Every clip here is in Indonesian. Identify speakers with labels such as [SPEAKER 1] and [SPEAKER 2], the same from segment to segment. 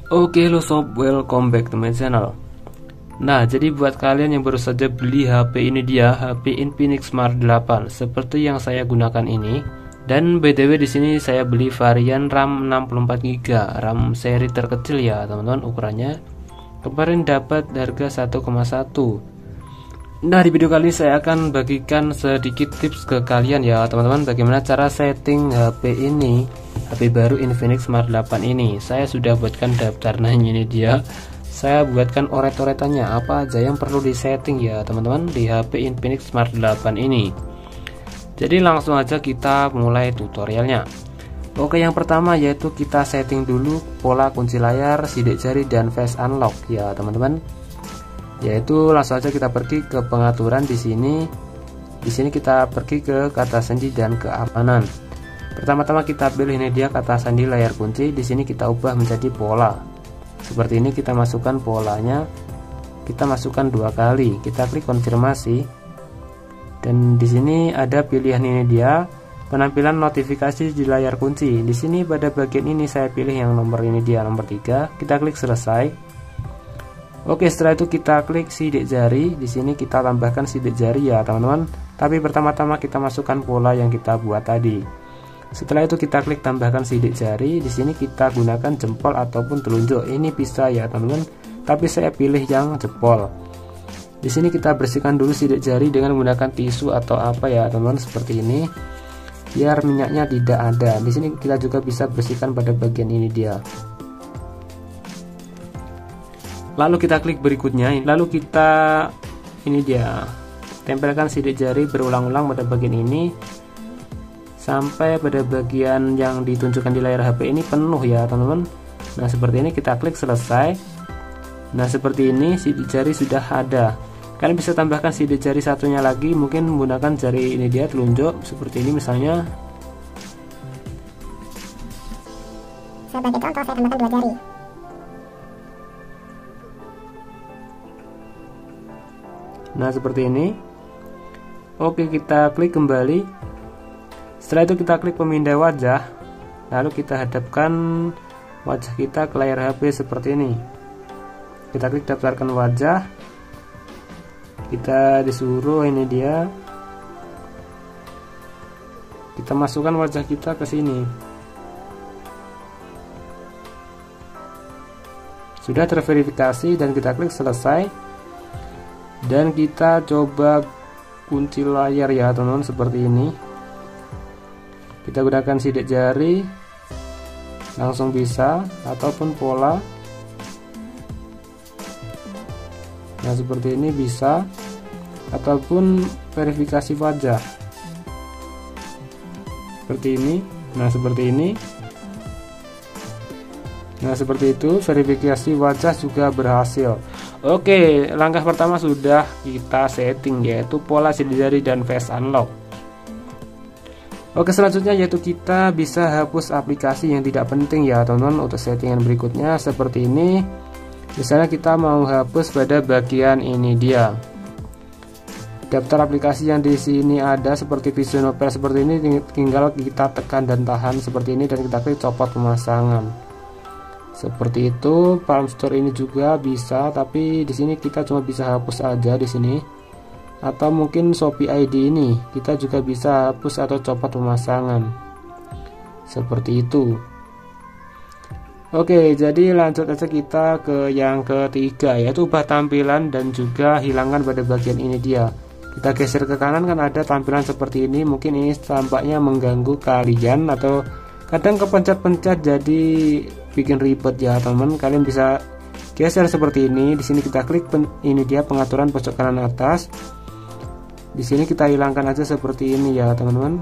[SPEAKER 1] Oke lo sob, welcome back to my channel. Nah, jadi buat kalian yang baru saja beli HP ini, dia HP Infinix Smart 8 seperti yang saya gunakan ini. Dan BTW di sini saya beli varian RAM 64GB, RAM seri terkecil ya teman-teman ukurannya. Kemarin dapat harga 1,1. Nah, di video kali ini saya akan bagikan sedikit tips ke kalian ya teman-teman, bagaimana cara setting HP ini, HP baru Infinix Smart 8 ini. Saya sudah buatkan daftarnya, ini dia. Saya buatkan oret-oretannya apa aja yang perlu disetting ya teman-teman di HP Infinix Smart 8 ini. Jadi langsung aja kita mulai tutorialnya. Oke, yang pertama yaitu kita setting dulu pola kunci layar, sidik jari dan face unlock ya teman-teman. Yaitu langsung aja kita pergi ke pengaturan di sini. Di sini kita pergi ke kata sandi dan keamanan. Pertama-tama kita pilih ini dia kata sandi layar kunci. Di sini kita ubah menjadi pola. Seperti ini kita masukkan polanya. Kita masukkan 2 kali. Kita klik konfirmasi. Dan di sini ada pilihan ini dia penampilan notifikasi di layar kunci. Di sini pada bagian ini saya pilih yang nomor ini dia nomor 3. Kita klik selesai. Oke, setelah itu kita klik sidik jari. Di sini kita tambahkan sidik jari ya teman-teman. Tapi pertama-tama kita masukkan pola yang kita buat tadi. Setelah itu kita klik tambahkan sidik jari. Di sini kita gunakan jempol ataupun telunjuk. Ini bisa ya teman-teman. Tapi saya pilih yang jempol. Di sini kita bersihkan dulu sidik jari dengan menggunakan tisu atau apa ya teman-teman, seperti ini. Biar minyaknya tidak ada. Di sini kita juga bisa bersihkan pada bagian ini dia. Lalu kita klik berikutnya. Lalu kita ini dia tempelkan sidik jari berulang-ulang pada bagian ini sampai pada bagian yang ditunjukkan di layar HP ini penuh ya teman-teman. Nah, seperti ini kita klik selesai. Nah, seperti ini sidik jari sudah ada. Kalian bisa tambahkan sidik jari satunya lagi, mungkin menggunakan jari ini dia telunjuk seperti ini misalnya.
[SPEAKER 2] Sebagai contoh saya tambahkan 2 jari.
[SPEAKER 1] Nah, seperti ini. Oke, kita klik kembali. Setelah itu kita klik pemindah wajah. Lalu kita hadapkan wajah kita ke layar HP seperti ini. Kita klik daftarkan wajah. Kita disuruh ini dia. Kita masukkan wajah kita ke sini. Sudah terverifikasi dan kita klik selesai. Dan kita coba kunci layar ya teman-teman seperti ini. Kita gunakan sidik jari. Langsung bisa ataupun pola. Nah, seperti ini bisa ataupun verifikasi wajah seperti ini. Nah, seperti ini. Nah, seperti itu verifikasi wajah juga berhasil. Oke, langkah pertama sudah kita setting yaitu pola sidik jari dan face unlock. Oke, selanjutnya yaitu kita bisa hapus aplikasi yang tidak penting ya teman-teman. Untuk settingan berikutnya seperti ini. Misalnya kita mau hapus pada bagian ini dia. Daftar aplikasi yang di sini ada seperti Vision Opera seperti ini, tinggal kita tekan dan tahan seperti ini dan kita klik copot pemasangan. Seperti itu. Palm Store ini juga bisa, tapi di sini kita cuma bisa hapus aja di sini. Atau mungkin Shopee ID ini kita juga bisa hapus atau copot pemasangan. Seperti itu. Oke, jadi lanjut aja kita ke yang ketiga yaitu ubah tampilan dan juga hilangkan pada bagian ini dia. Kita geser ke kanan kan ada tampilan seperti ini. Mungkin ini tampaknya mengganggu kalian atau kadang kepencet-pencet jadi bikin ribet ya teman-teman. Kalian bisa geser seperti ini. Di sini kita klik ini dia pengaturan pojok kanan atas. Di sini kita hilangkan aja seperti ini ya teman-teman.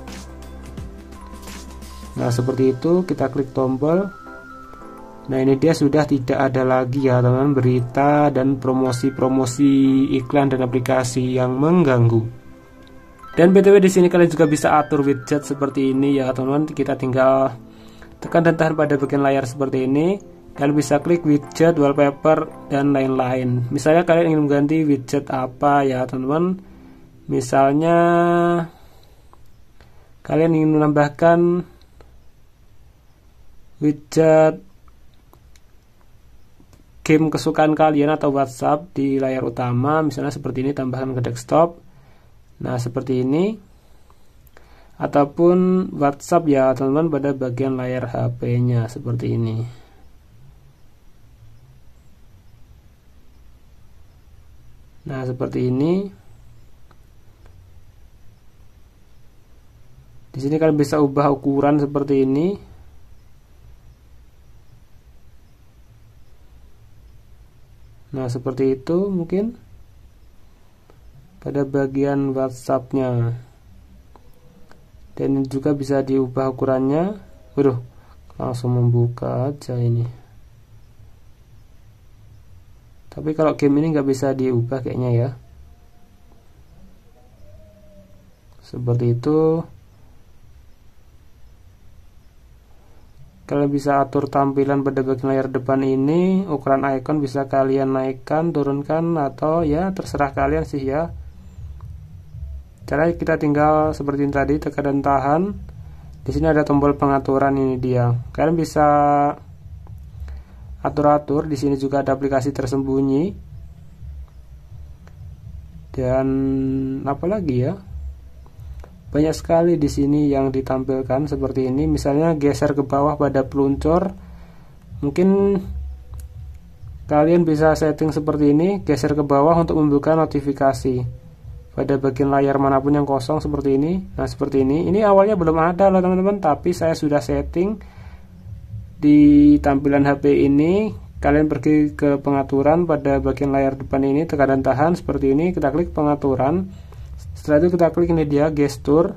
[SPEAKER 1] Nah, seperti itu kita klik tombol. Nah, ini dia sudah tidak ada lagi ya teman-teman berita dan promosi-promosi iklan dan aplikasi yang mengganggu. Dan BTW di sini kalian juga bisa atur widget seperti ini ya teman-teman. Kita tinggal tekan dan tahan pada bagian layar seperti ini. Kalian bisa klik widget, wallpaper dan lain-lain. Misalnya kalian ingin mengganti widget apa ya teman-teman. Misalnya kalian ingin menambahkan widget game kesukaan kalian atau WhatsApp di layar utama, misalnya seperti ini, tambahkan ke desktop. Nah, seperti ini. Ataupun WhatsApp ya teman-teman pada bagian layar HP-nya seperti ini. Nah, seperti ini. Di sini kalian bisa ubah ukuran seperti ini. Nah, seperti itu mungkin pada bagian WhatsApp-nya. Dan juga bisa diubah ukurannya. Waduh, langsung membuka aja ini. Tapi kalau game ini nggak bisa diubah kayaknya ya. Seperti itu. Kalian bisa atur tampilan pada bagian layar depan ini. Ukuran icon bisa kalian naikkan, turunkan, atau ya terserah kalian sih ya. Cara kita tinggal seperti tadi, tekan dan tahan. Di sini ada tombol pengaturan, ini dia. Kalian bisa atur-atur. Di sini juga ada aplikasi tersembunyi. Dan apa lagi ya? Banyak sekali di sini yang ditampilkan seperti ini. Misalnya geser ke bawah pada peluncur. Mungkin kalian bisa setting seperti ini, geser ke bawah untuk membuka notifikasi pada bagian layar manapun yang kosong seperti ini. Nah, seperti ini. Ini awalnya belum ada loh teman-teman, tapi saya sudah setting di tampilan HP ini. Kalian pergi ke pengaturan pada bagian layar depan ini, tekan dan tahan seperti ini. Kita klik pengaturan. Setelah itu kita klik ini dia gestur.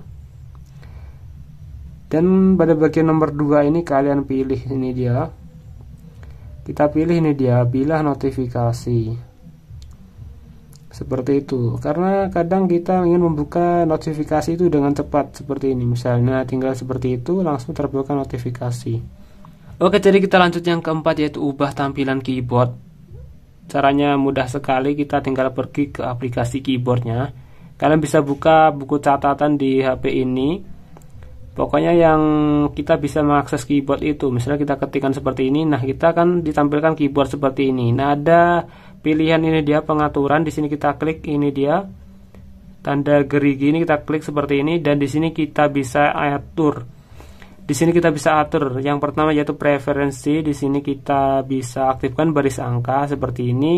[SPEAKER 1] Dan pada bagian nomor 2 ini kalian pilih ini dia. Kita pilih ini dia, bilah notifikasi. Seperti itu. Karena kadang kita ingin membuka notifikasi itu dengan cepat seperti ini. Misalnya tinggal seperti itu langsung terbuka notifikasi. Oke, jadi kita lanjut yang keempat, yaitu ubah tampilan keyboard. Caranya mudah sekali, kita tinggal pergi ke aplikasi keyboardnya. Kalian bisa buka buku catatan di HP ini. Pokoknya yang kita bisa mengakses keyboard itu. Misalnya kita ketikkan seperti ini. Nah, kita akan ditampilkan keyboard seperti ini. Nah, ada pilihan ini dia pengaturan. Di sini kita klik ini dia. Tanda gerigi ini kita klik seperti ini. Dan di sini kita bisa atur. Di sini kita bisa atur. Yang pertama yaitu preferensi. Di sini kita bisa aktifkan baris angka seperti ini.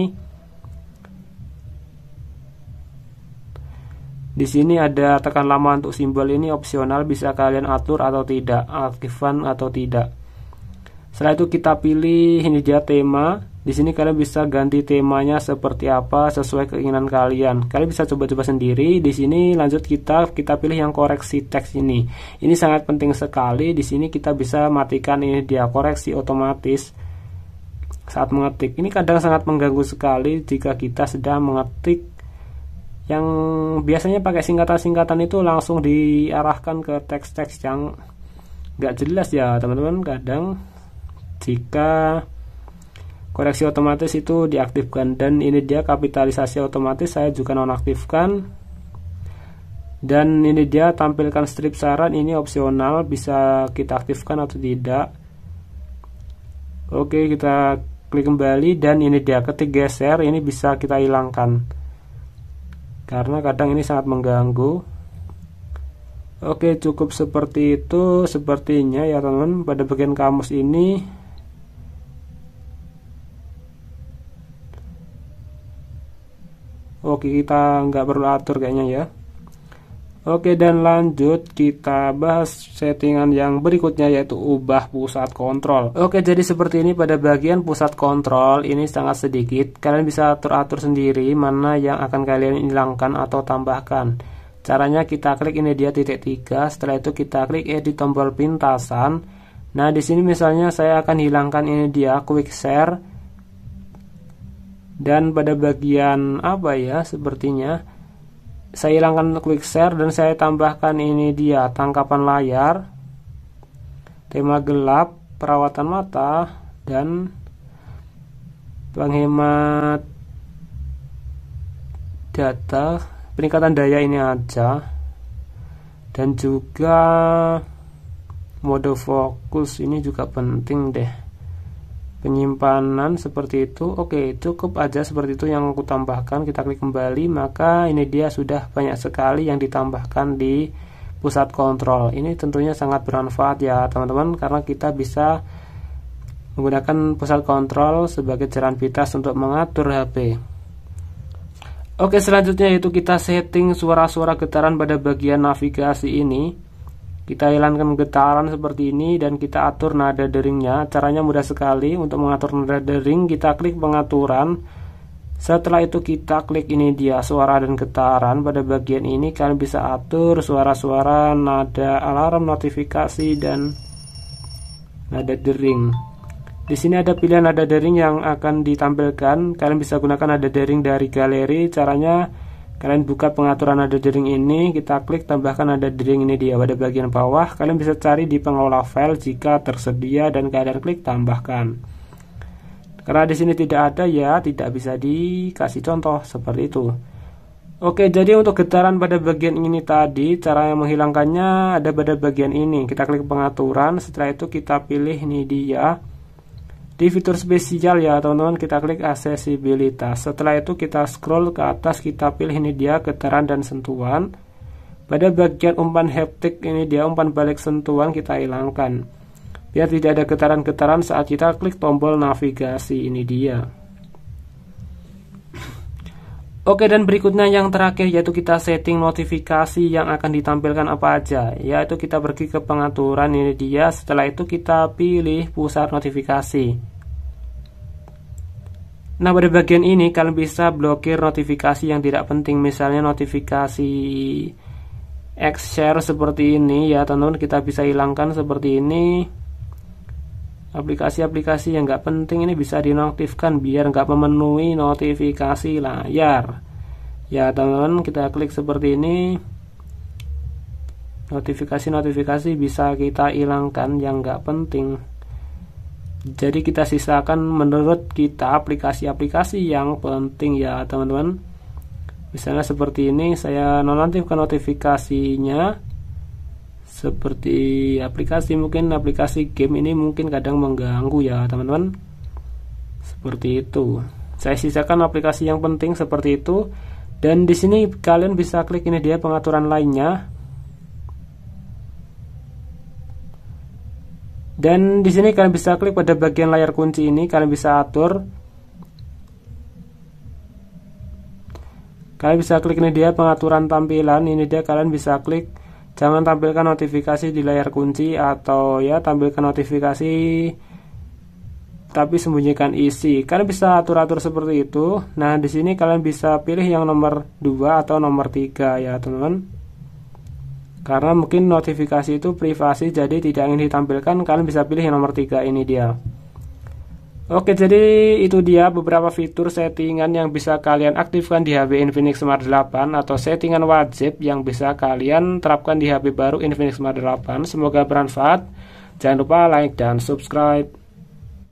[SPEAKER 1] Di sini ada tekan lama untuk simbol, ini opsional, bisa kalian atur atau tidak, aktifkan atau tidak. Setelah itu kita pilih ini dia tema. Di sini kalian bisa ganti temanya seperti apa sesuai keinginan kalian. Kalian bisa coba-coba sendiri. Di sini lanjut kita pilih yang koreksi teks ini. Ini sangat penting sekali. Di sini kita bisa matikan ini dia koreksi otomatis saat mengetik. Ini kadang sangat mengganggu sekali jika kita sedang mengetik yang biasanya pakai singkatan-singkatan itu langsung diarahkan ke teks-teks yang nggak jelas ya teman-teman. Kadang jika koreksi otomatis itu diaktifkan, dan ini dia kapitalisasi otomatis saya juga nonaktifkan. Dan ini dia tampilkan strip saran, ini opsional, bisa kita aktifkan atau tidak. Oke, kita klik kembali, dan ini dia ketik geser, ini bisa kita hilangkan karena kadang ini sangat mengganggu. Oke, cukup seperti itu sepertinya ya teman-teman. Pada bagian kamus ini oke, kita nggak perlu atur kayaknya ya. Oke, dan lanjut kita bahas settingan yang berikutnya, yaitu ubah pusat kontrol. Oke, jadi seperti ini pada bagian pusat kontrol, ini sangat sedikit. Kalian bisa atur-atur sendiri mana yang akan kalian hilangkan atau tambahkan. Caranya kita klik ini dia titik 3, setelah itu kita klik edit tombol pintasan. Nah, di sini misalnya saya akan hilangkan ini dia quick share. Dan pada bagian apa ya, sepertinya saya hilangkan quick share dan saya tambahkan ini dia tangkapan layar, tema gelap, perawatan mata, dan penghemat data, peningkatan daya ini aja, dan juga mode fokus ini juga penting deh. penyimpanan seperti itu. Oke, cukup aja seperti itu yang aku tambahkan. Kita klik kembali, maka ini dia sudah banyak sekali yang ditambahkan di pusat kontrol. Ini tentunya sangat bermanfaat ya teman-teman, karena kita bisa menggunakan pusat kontrol sebagai jalan pintas untuk mengatur HP. Oke, selanjutnya yaitu kita setting suara-suara getaran pada bagian navigasi ini. Kita hilangkan getaran seperti ini dan kita atur nada deringnya. Caranya mudah sekali. Untuk mengatur nada dering, kita klik pengaturan. Setelah itu kita klik ini dia, suara dan getaran. Pada bagian ini kalian bisa atur suara-suara, nada alarm, notifikasi, dan nada dering. Di sini ada pilihan nada dering yang akan ditampilkan. Kalian bisa gunakan nada dering dari galeri. Caranya kalian buka pengaturan nada dering ini, kita klik tambahkan nada dering ini dia pada bagian bawah. Kalian bisa cari di pengelola file jika tersedia dan kalian klik tambahkan. Karena di sini tidak ada ya, tidak bisa dikasih contoh seperti itu. Oke, jadi untuk getaran pada bagian ini tadi, cara yang menghilangkannya ada pada bagian ini. Kita klik pengaturan, setelah itu kita pilih ini dia. Di fitur spesial ya teman-teman, kita klik aksesibilitas. Setelah itu kita scroll ke atas, kita pilih ini dia getaran dan sentuhan. Pada bagian umpan haptik ini dia, umpan balik sentuhan, kita hilangkan biar tidak ada getaran-getaran saat kita klik tombol navigasi ini dia. Oke, dan berikutnya yang terakhir yaitu kita setting notifikasi yang akan ditampilkan apa aja. Yaitu kita pergi ke pengaturan ini dia. Setelah itu kita pilih pusat notifikasi. Nah, pada bagian ini kalian bisa blokir notifikasi yang tidak penting. Misalnya notifikasi X-share seperti ini ya teman-teman, kita bisa hilangkan seperti ini. Aplikasi-aplikasi yang nggak penting ini bisa dinonaktifkan biar nggak memenuhi notifikasi layar ya teman-teman. Kita klik seperti ini, notifikasi-notifikasi bisa kita hilangkan yang nggak penting. Jadi kita sisakan menurut kita aplikasi-aplikasi yang penting ya teman-teman. Misalnya seperti ini, saya nonaktifkan notifikasinya. Seperti aplikasi, mungkin aplikasi game ini mungkin kadang mengganggu ya teman-teman. Seperti itu. Saya sisakan aplikasi yang penting seperti itu. Dan di sini kalian bisa klik ini dia pengaturan lainnya. Dan di sini kalian bisa klik pada bagian layar kunci ini, kalian bisa atur. Kalian bisa klik ini dia pengaturan tampilan, ini dia kalian bisa klik jangan tampilkan notifikasi di layar kunci, atau ya tampilkan notifikasi tapi sembunyikan isi. Kalian bisa atur-atur seperti itu. Nah, di sini kalian bisa pilih yang nomor 2 atau nomor 3 ya, teman-teman. Karena mungkin notifikasi itu privasi, jadi tidak ingin ditampilkan, kalian bisa pilih yang nomor 3 ini dia. Oke, jadi itu dia beberapa fitur settingan yang bisa kalian aktifkan di HP Infinix Smart 8 atau settingan wajib yang bisa kalian terapkan di HP baru Infinix Smart 8. Semoga bermanfaat. Jangan lupa like dan subscribe.